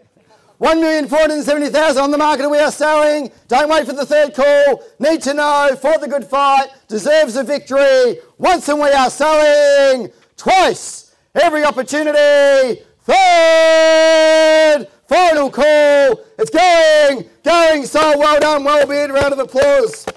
1,470,000 on the market and we are selling. Don't wait for the third call. Need to know. Fought the good fight. Deserves a victory. Once and we are selling. Twice. Every opportunity. Third. Final call. It's going. Going. So well done. Well bid. Round of applause.